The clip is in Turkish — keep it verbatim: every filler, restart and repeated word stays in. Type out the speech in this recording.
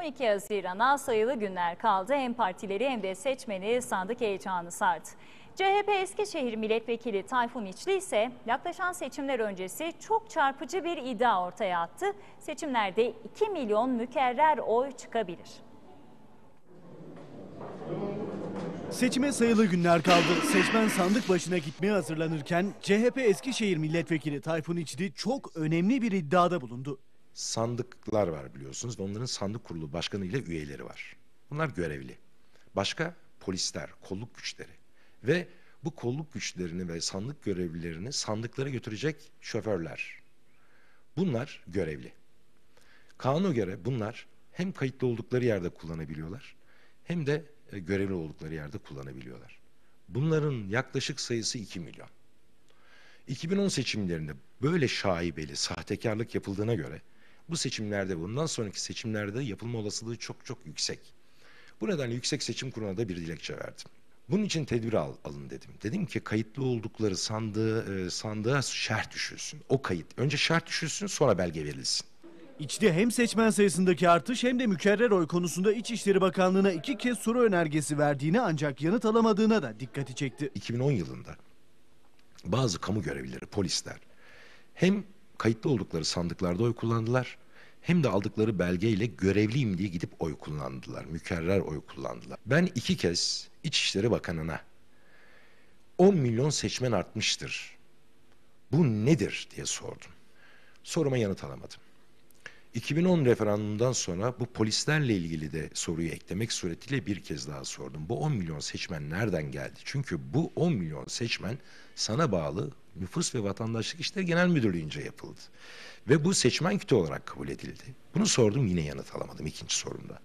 iki Haziran'a sayılı günler kaldı. Hem partileri hem de seçmeni sandık heyecanı sardı. C H P Eskişehir Milletvekili Tayfun İçli ise yaklaşan seçimler öncesi çok çarpıcı bir iddia ortaya attı. Seçimlerde iki milyon mükerrer oy çıkabilir. Seçime sayılı günler kaldı. Seçmen sandık başına gitmeye hazırlanırken C H P Eskişehir Milletvekili Tayfun İçli çok önemli bir iddiada bulundu. Sandıklar var biliyorsunuz ve onların sandık kurulu başkanı ile üyeleri var. Bunlar görevli. Başka polisler, kolluk güçleri ve bu kolluk güçlerini ve sandık görevlilerini sandıklara götürecek şoförler. Bunlar görevli. Kanuna göre bunlar hem kayıtlı oldukları yerde kullanabiliyorlar hem de görevli oldukları yerde kullanabiliyorlar. Bunların yaklaşık sayısı iki milyon. iki bin on seçimlerinde böyle şaibeli sahtekarlık yapıldığına göre bu seçimlerde, bundan sonraki seçimlerde yapılma olasılığı çok çok yüksek. Bu nedenle Yüksek Seçim Kurulu'na da bir dilekçe verdim. Bunun için tedbir al, alın dedim. Dedim ki kayıtlı oldukları sandığı, e, sandığa şerh düşülsün. O kayıt. Önce şerh düşülsün, sonra belge verilsin. İçli hem seçmen sayısındaki artış hem de mükerrer oy konusunda İçişleri Bakanlığı'na iki kez soru önergesi verdiğini ancak yanıt alamadığına da dikkati çekti. iki bin on yılında bazı kamu görevlileri, polisler hem kayıtlı oldukları sandıklarda oy kullandılar hem de aldıkları belgeyle görevliyim diye gidip oy kullandılar. Mükerrer oy kullandılar. Ben iki kez İçişleri Bakanı'na on milyon seçmen artmıştır, bu nedir diye sordum. Soruma yanıt alamadım. iki bin on referandumundan sonra bu polislerle ilgili de soruyu eklemek suretiyle bir kez daha sordum. Bu on milyon seçmen nereden geldi? Çünkü bu on milyon seçmen sana bağlı Nüfus ve Vatandaşlık İşleri Genel Müdürlüğü'nce yapıldı. Ve bu seçmen kütüğü olarak kabul edildi. Bunu sordum, yine yanıt alamadım ikinci sorumda.